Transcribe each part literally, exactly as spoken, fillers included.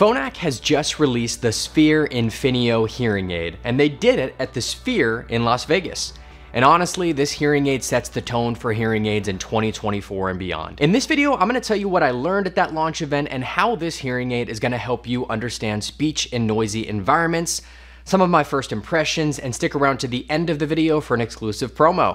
Phonak has just released the Sphere Infinio hearing aid, and they did it at the Sphere in Las Vegas. And honestly, this hearing aid sets the tone for hearing aids in twenty twenty-four and beyond. In this video, I'm gonna tell you what I learned at that launch event and how this hearing aid is gonna help you understand speech in noisy environments, some of my first impressions, and stick around to the end of the video for an exclusive promo.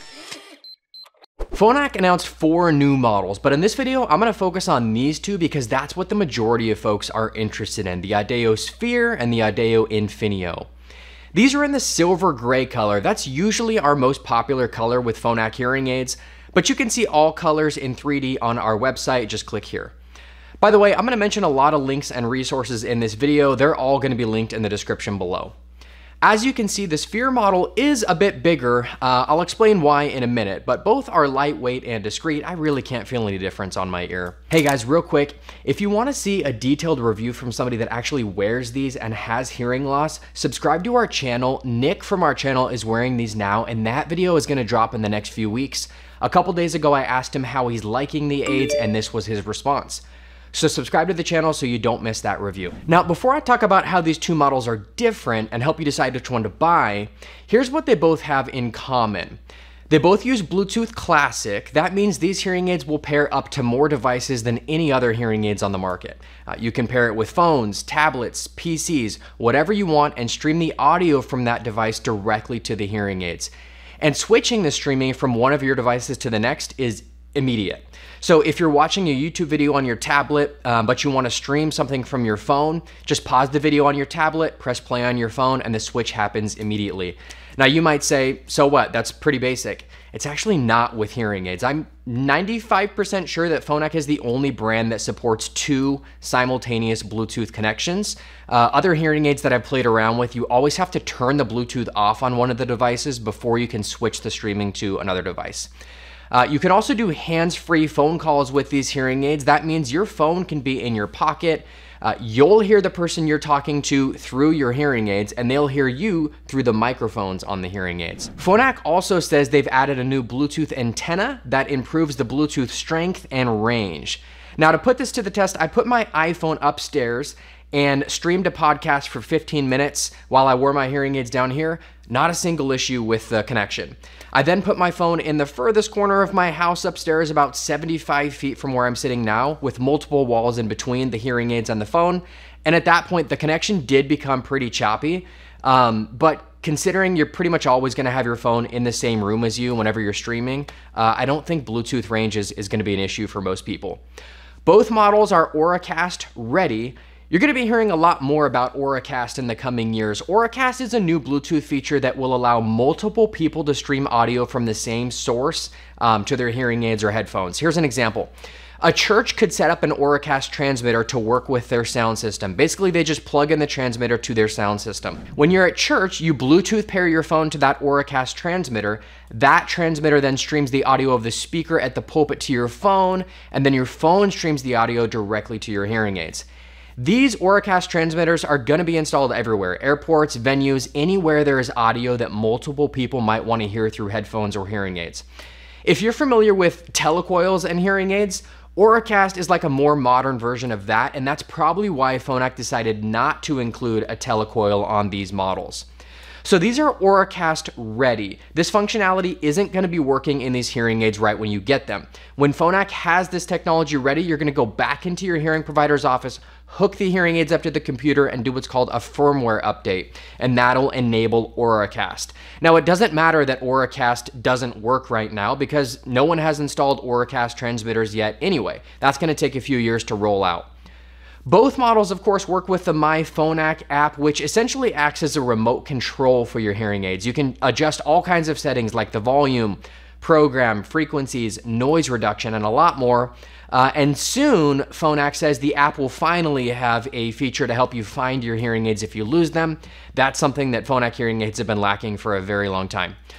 Phonak announced four new models, but in this video, I'm gonna focus on these two because that's what the majority of folks are interested in, the Audéo Sphere and the Audéo Infinio. These are in the silver gray color. That's usually our most popular color with Phonak hearing aids, but you can see all colors in three D on our website. Just click here. By the way, I'm gonna mention a lot of links and resources in this video. They're all gonna be linked in the description below. As you can see, the Sphere model is a bit bigger. Uh, I'll explain why in a minute, but both are lightweight and discreet. I really can't feel any difference on my ear. Hey guys, real quick, if you wanna see a detailed review from somebody that actually wears these and has hearing loss, subscribe to our channel. Nick from our channel is wearing these now, and that video is gonna drop in the next few weeks. A couple days ago, I asked him how he's liking the aids, and this was his response. So subscribe to the channel so you don't miss that review. Now, before I talk about how these two models are different and help you decide which one to buy, here's what they both have in common. They both use Bluetooth Classic. That means these hearing aids will pair up to more devices than any other hearing aids on the market. Uh, you can pair it with phones, tablets, P Cs, whatever you want, and stream the audio from that device directly to the hearing aids. And switching the streaming from one of your devices to the next is immediate. So if you're watching a YouTube video on your tablet, um, but you want to stream something from your phone, just pause the video on your tablet, press play on your phone, and the switch happens immediately. Now you might say, so what? That's pretty basic. It's actually not with hearing aids. I'm ninety-five percent sure that Phonak is the only brand that supports two simultaneous Bluetooth connections. Uh, other hearing aids that I've played around with, you always have to turn the Bluetooth off on one of the devices before you can switch the streaming to another device. Uh, you can also do hands-free phone calls with these hearing aids. That means your phone can be in your pocket. Uh, you'll hear the person you're talking to through your hearing aids, and they'll hear you through the microphones on the hearing aids. Phonak also says they've added a new Bluetooth antenna that improves the Bluetooth strength and range. Now, to put this to the test, I put my iPhone upstairs and streamed a podcast for fifteen minutes while I wore my hearing aids down here. Not a single issue with the connection. I then put my phone in the furthest corner of my house upstairs, about seventy-five feet from where I'm sitting now, with multiple walls in between the hearing aids and the phone. And at that point, the connection did become pretty choppy. Um, but considering you're pretty much always gonna have your phone in the same room as you whenever you're streaming, uh, I don't think Bluetooth range is, is gonna be an issue for most people. Both models are Auracast ready. You're gonna be hearing a lot more about Auracast in the coming years. Auracast is a new Bluetooth feature that will allow multiple people to stream audio from the same source um, to their hearing aids or headphones. Here's an example. A church could set up an Auracast transmitter to work with their sound system. Basically, they just plug in the transmitter to their sound system. When you're at church, you Bluetooth pair your phone to that Auracast transmitter. That transmitter then streams the audio of the speaker at the pulpit to your phone, and then your phone streams the audio directly to your hearing aids. These Auracast transmitters are gonna be installed everywhere, airports, venues, anywhere there is audio that multiple people might wanna hear through headphones or hearing aids. If you're familiar with telecoils and hearing aids, Auracast is like a more modern version of that, and that's probably why Phonak decided not to include a telecoil on these models. So these are Auracast ready. This functionality isn't gonna be working in these hearing aids right when you get them. When Phonak has this technology ready, you're gonna go back into your hearing provider's office, hook the hearing aids up to the computer, and do what's called a firmware update, and that'll enable Auracast. Now, it doesn't matter that Auracast doesn't work right now because no one has installed Auracast transmitters yet anyway. That's gonna take a few years to roll out. Both models, of course, work with the myPhonak app, which essentially acts as a remote control for your hearing aids. You can adjust all kinds of settings like the volume, program, frequencies, noise reduction, and a lot more. Uh, and soon, Phonak says the app will finally have a feature to help you find your hearing aids if you lose them. That's something that Phonak hearing aids have been lacking for a very long time.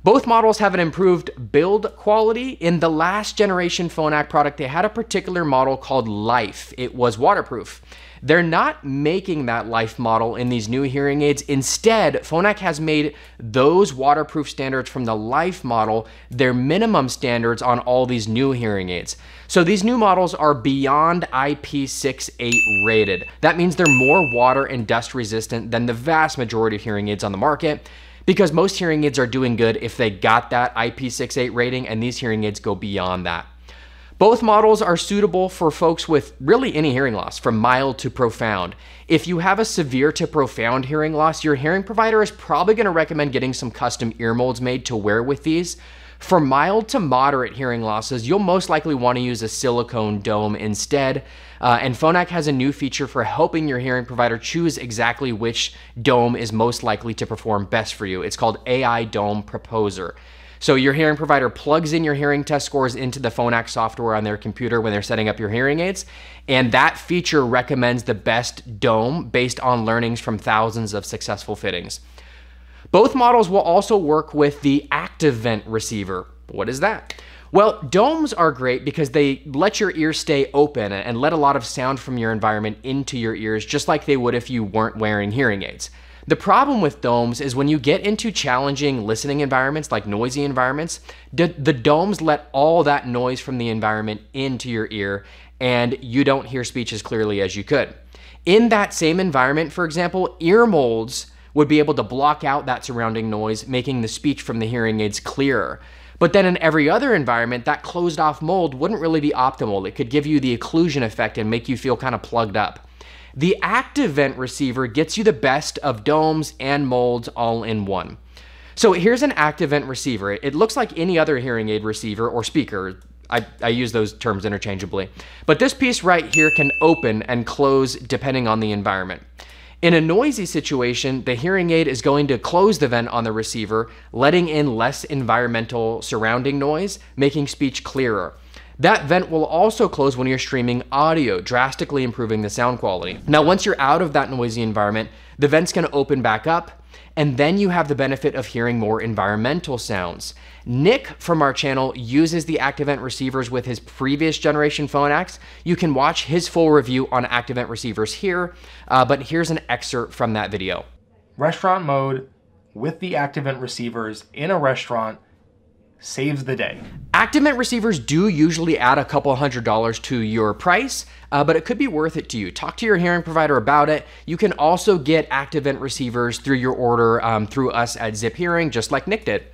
Both models have an improved build quality. In the last generation Phonak product, they had a particular model called Life. It was waterproof. They're not making that Life model in these new hearing aids. Instead, Phonak has made those waterproof standards from the Life model their minimum standards on all these new hearing aids. So these new models are beyond I P six eight rated. That means they're more water and dust resistant than the vast majority of hearing aids on the market, because most hearing aids are doing good if they got that I P six eight rating, and these hearing aids go beyond that. Both models are suitable for folks with really any hearing loss, from mild to profound. If you have a severe to profound hearing loss, your hearing provider is probably going to recommend getting some custom ear molds made to wear with these. For mild to moderate hearing losses, you'll most likely want to use a silicone dome instead. Uh, and Phonak has a new feature for helping your hearing provider choose exactly which dome is most likely to perform best for you. It's called A I Dome Proposer. So your hearing provider plugs in your hearing test scores into the Phonak software on their computer when they're setting up your hearing aids, and that feature recommends the best dome based on learnings from thousands of successful fittings. Both models will also work with the active vent receiver. What is that? Well, domes are great because they let your ears stay open and let a lot of sound from your environment into your ears, just like they would if you weren't wearing hearing aids. The problem with domes is when you get into challenging listening environments, like noisy environments, the, the domes let all that noise from the environment into your ear, and you don't hear speech as clearly as you could. In that same environment, for example, ear molds would be able to block out that surrounding noise, making the speech from the hearing aids clearer. But then in every other environment, that closed off mold wouldn't really be optimal. It could give you the occlusion effect and make you feel kind of plugged up. The active vent receiver gets you the best of domes and molds all in one. So here's an active vent receiver. It looks like any other hearing aid receiver or speaker. I, I use those terms interchangeably. But this piece right here can open and close depending on the environment. In a noisy situation, the hearing aid is going to close the vent on the receiver, letting in less environmental surrounding noise, making speech clearer. That vent will also close when you're streaming audio, drastically improving the sound quality. Now, once you're out of that noisy environment, the vent's gonna open back up, and then you have the benefit of hearing more environmental sounds. Nick from our channel uses the active vent receivers with his previous generation Phonaks. You can watch his full review on active vent receivers here, uh, but here's an excerpt from that video. Restaurant mode with the active vent receivers in a restaurant saves the day. Active vent receivers do usually add a couple hundred dollars to your price, uh, but it could be worth it to you. Talk to your hearing provider about it. You can also get active vent receivers through your order um, through us at Zip Hearing, just like Nick did.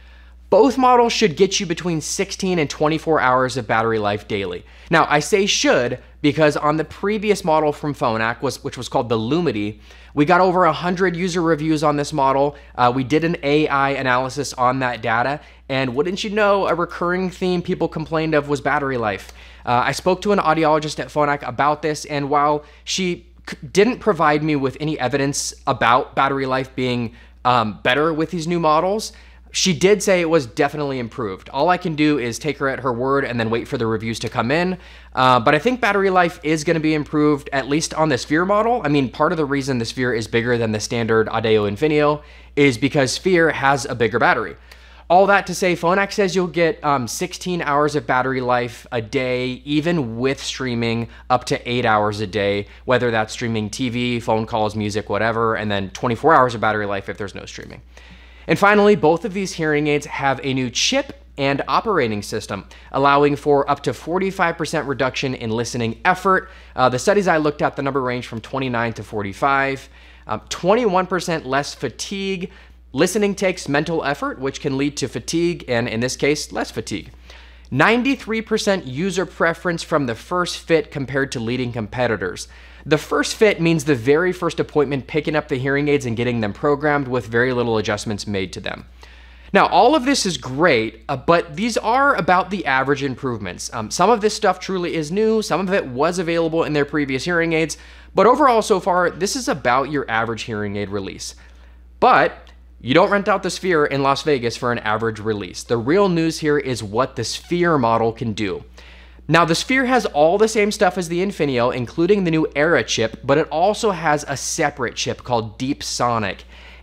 Both models should get you between sixteen and twenty-four hours of battery life daily. Now, I say should because on the previous model from Phonak, was, which was called the Lumity, we got over one hundred user reviews on this model. Uh, we did an A I analysis on that data, and wouldn't you know, a recurring theme people complained of was battery life. Uh, I spoke to an audiologist at Phonak about this, and while she didn't provide me with any evidence about battery life being um, better with these new models, she did say it was definitely improved. All I can do is take her at her word and then wait for the reviews to come in. Uh, but I think battery life is gonna be improved, at least on the Sphere model. I mean, part of the reason the Sphere is bigger than the standard Audéo Infinio is because Sphere has a bigger battery. All that to say, Phonak says you'll get um, sixteen hours of battery life a day, even with streaming up to eight hours a day, whether that's streaming T V, phone calls, music, whatever, and then twenty-four hours of battery life if there's no streaming. And finally, both of these hearing aids have a new chip and operating system, allowing for up to forty-five percent reduction in listening effort. Uh, the studies I looked at, the number ranged from twenty-nine to forty-five, um, twenty-one percent less fatigue. Listening takes mental effort, which can lead to fatigue, and in this case, less fatigue. ninety-three percent user preference from the first fit compared to leading competitors. The first fit means the very first appointment picking up the hearing aids and getting them programmed with very little adjustments made to them. Now, all of this is great, uh, but these are about the average improvements. Um, some of this stuff truly is new, some of it was available in their previous hearing aids, but overall so far, this is about your average hearing aid release. But you don't rent out the Sphere in Las Vegas for an average release. The real news here is what the Sphere model can do. Now, the Sphere has all the same stuff as the Infinio, including the new Era chip, but it also has a separate chip called Deep Sonic.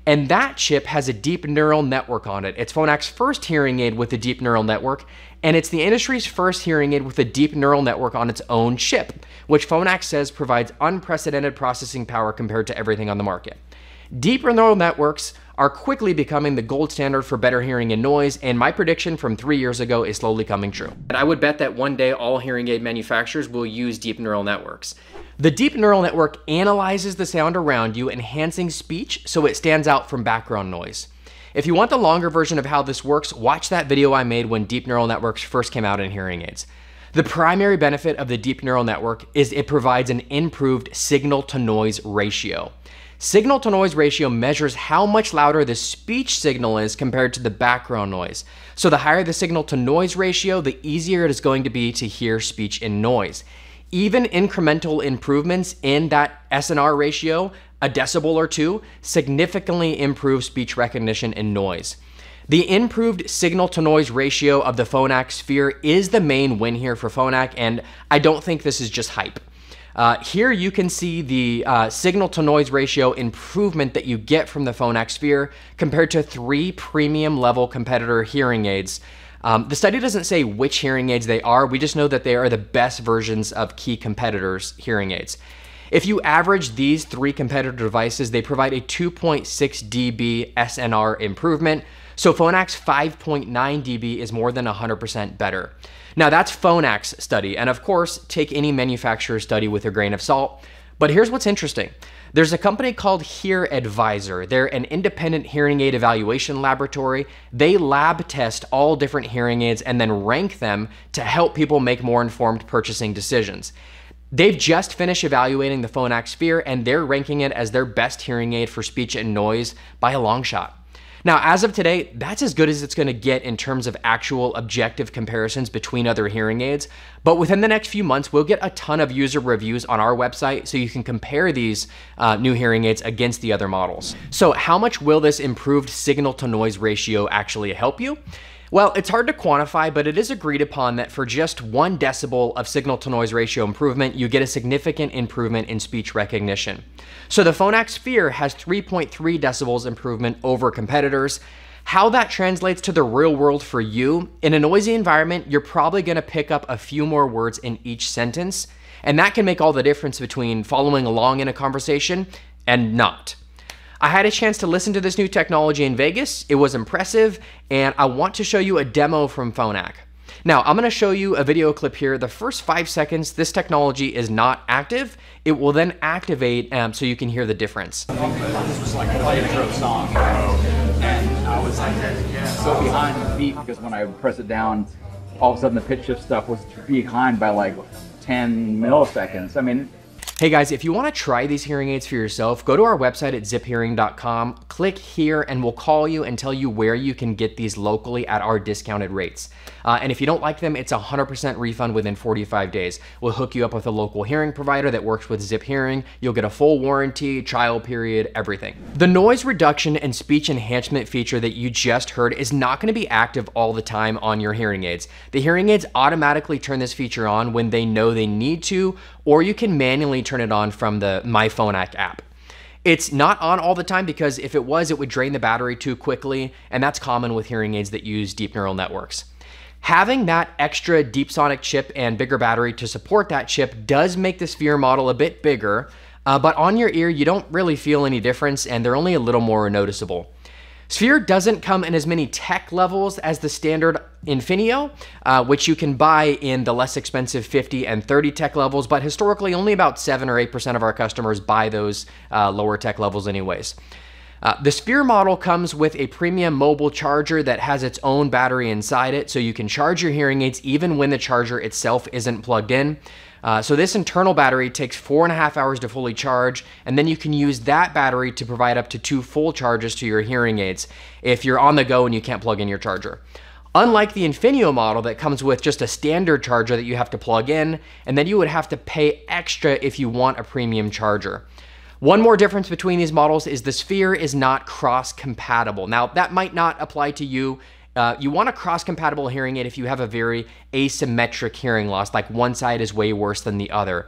And that chip has a deep neural network on it. It's Phonak's first hearing aid with a deep neural network, and it's the industry's first hearing aid with a deep neural network on its own chip, which Phonak says provides unprecedented processing power compared to everything on the market. Deep neural networks are quickly becoming the gold standard for better hearing and noise, and my prediction from three years ago is slowly coming true. And I would bet that one day all hearing aid manufacturers will use deep neural networks. The deep neural network analyzes the sound around you, enhancing speech so it stands out from background noise. If you want the longer version of how this works, watch that video I made when deep neural networks first came out in hearing aids. The primary benefit of the deep neural network is it provides an improved signal-to-noise ratio. Signal-to-noise ratio measures how much louder the speech signal is compared to the background noise. So the higher the signal-to-noise ratio, the easier it is going to be to hear speech in noise. Even incremental improvements in that S N R ratio, a decibel or two, significantly improve speech recognition and noise. The improved signal-to-noise ratio of the Phonak Sphere is the main win here for Phonak, and I don't think this is just hype. Uh, here you can see the uh, signal-to-noise ratio improvement that you get from the Phonak Sphere compared to three premium-level competitor hearing aids. Um, the study doesn't say which hearing aids they are, we just know that they are the best versions of key competitors' hearing aids. If you average these three competitor devices, they provide a two point six D B S N R improvement, so Phonak's five point nine D B is more than one hundred percent better. Now that's Phonak's study, and of course, take any manufacturer's study with a grain of salt, but here's what's interesting. There's a company called Hear Advisor. They're an independent hearing aid evaluation laboratory. They lab test all different hearing aids and then rank them to help people make more informed purchasing decisions. They've just finished evaluating the Phonak Sphere, and they're ranking it as their best hearing aid for speech and noise by a long shot. Now, as of today, that's as good as it's going to get in terms of actual objective comparisons between other hearing aids, but within the next few months, we'll get a ton of user reviews on our website so you can compare these uh, new hearing aids against the other models. So how much will this improved signal-to-noise ratio actually help you? Well, it's hard to quantify, but it is agreed upon that for just one decibel of signal-to-noise ratio improvement, you get a significant improvement in speech recognition. So the Phonak Sphere has three point three decibels improvement over competitors. How that translates to the real world for you, in a noisy environment, you're probably gonna pick up a few more words in each sentence, and that can make all the difference between following along in a conversation and not. I had a chance to listen to this new technology in Vegas. It was impressive, and I want to show you a demo from Phonak. Now, I'm gonna show you a video clip here. The first five seconds, this technology is not active. It will then activate um, so you can hear the difference. This was like a intro song, and I was like so behind the beat because when I would press it down, all of a sudden the pitch shift stuff was behind by like ten milliseconds. I mean, hey guys, if you want to try these hearing aids for yourself, go to our website at zip hearing dot com, click here, and we'll call you and tell you where you can get these locally at our discounted rates. Uh, and if you don't like them, it's a one hundred percent refund within forty-five days. We'll hook you up with a local hearing provider that works with Zip Hearing. You'll get a full warranty, trial period, everything. The noise reduction and speech enhancement feature that you just heard is not going to be active all the time on your hearing aids. The hearing aids automatically turn this feature on when they know they need to, or you can manually turn it on from the myPhonak app. It's not on all the time because if it was, it would drain the battery too quickly, and that's common with hearing aids that use deep neural networks. Having that extra deep sonic chip and bigger battery to support that chip does make the Sphere model a bit bigger, uh, but on your ear, you don't really feel any difference, and they're only a little more noticeable. Sphere doesn't come in as many tech levels as the standard Infinio, uh, which you can buy in the less expensive fifty and thirty tech levels, but historically only about seven or eight percent of our customers buy those uh, lower tech levels anyways. Uh, the Sphere model comes with a premium mobile charger that has its own battery inside it, so you can charge your hearing aids even when the charger itself isn't plugged in. Uh, so this internal battery takes four and a half hours to fully charge, and then you can use that battery to provide up to two full charges to your hearing aids if you're on the go and you can't plug in your charger. Unlike the Infinio model that comes with just a standard charger that you have to plug in, and then you would have to pay extra if you want a premium charger. One more difference between these models is the Sphere is not cross-compatible. Now, that might not apply to you. Uh, you want a cross-compatible hearing aid if you have a very asymmetric hearing loss, like one side is way worse than the other.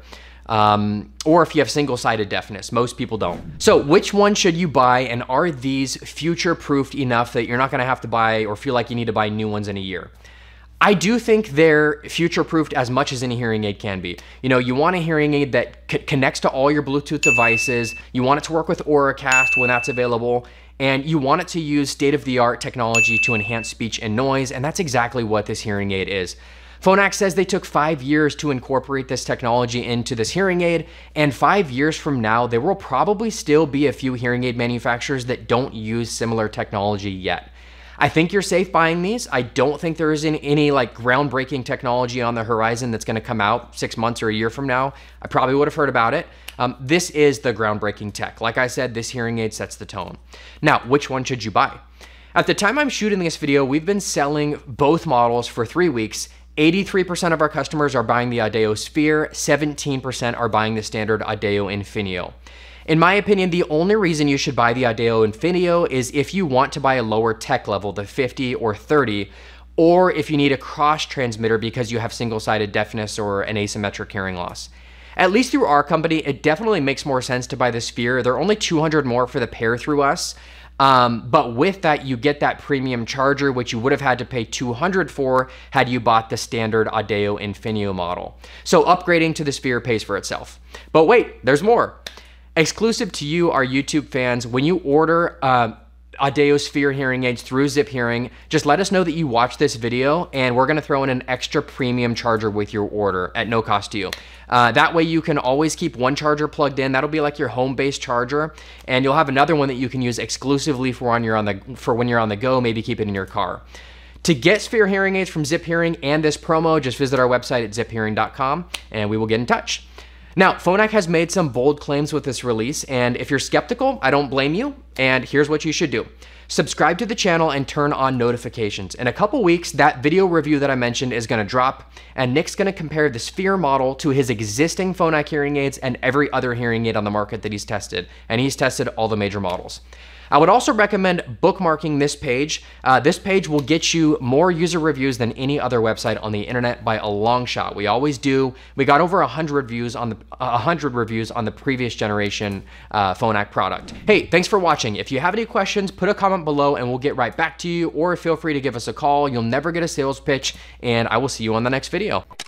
Um, or if you have single-sided deafness. Most people don't. So which one should you buy, and are these future-proofed enough that you're not gonna have to buy or feel like you need to buy new ones in a year? I do think they're future-proofed as much as any hearing aid can be. You know, you want a hearing aid that c connects to all your Bluetooth devices, you want it to work with Auracast when that's available, and you want it to use state-of-the-art technology to enhance speech and noise, and that's exactly what this hearing aid is. Phonak says they took five years to incorporate this technology into this hearing aid, and five years from now, there will probably still be a few hearing aid manufacturers that don't use similar technology yet. I think you're safe buying these. I don't think there is any, any like groundbreaking technology on the horizon that's gonna come out six months or a year from now. I probably would have heard about it. Um, this is the groundbreaking tech. Like I said, this hearing aid sets the tone. Now, which one should you buy? At the time I'm shooting this video, we've been selling both models for three weeks. eighty-three percent of our customers are buying the Audéo Sphere, seventeen percent are buying the standard Audéo Infinio. In my opinion, the only reason you should buy the Audéo Infinio is if you want to buy a lower tech level, the fifty or thirty, or if you need a cross transmitter because you have single-sided deafness or an asymmetric hearing loss. At least through our company, it definitely makes more sense to buy the Sphere. They're only two hundred more for the pair through us. Um, but with that, you get that premium charger, which you would have had to pay two hundred for had you bought the standard Audéo Infinio model. So upgrading to the Sphere pays for itself. But wait, there's more. Exclusive to you, our YouTube fans, when you order uh, Audéo Sphere hearing aids through Zip Hearing, just let us know that you watched this video, and we're gonna throw in an extra premium charger with your order at no cost to you. Uh, that way you can always keep one charger plugged in. That'll be like your home-based charger, and you'll have another one that you can use exclusively for when you're on the for when you're on the go. Maybe keep it in your car. To get Sphere hearing aids from Zip Hearing and this promo, just visit our website at zip hearing dot com, and we will get in touch. Now, Phonak has made some bold claims with this release, and if you're skeptical, I don't blame you, and here's what you should do. Subscribe to the channel and turn on notifications. In a couple weeks, that video review that I mentioned is gonna drop, and Nick's gonna compare the Sphere model to his existing Phonak hearing aids and every other hearing aid on the market that he's tested, and he's tested all the major models. I would also recommend bookmarking this page. Uh, this page will get you more user reviews than any other website on the internet by a long shot. We always do. We got over one hundred views on the one hundred reviews on the previous generation uh, Phonak product. Hey, thanks for watching. If you have any questions, put a comment below and we'll get right back to you, or feel free to give us a call. You'll never get a sales pitch, and I will see you on the next video.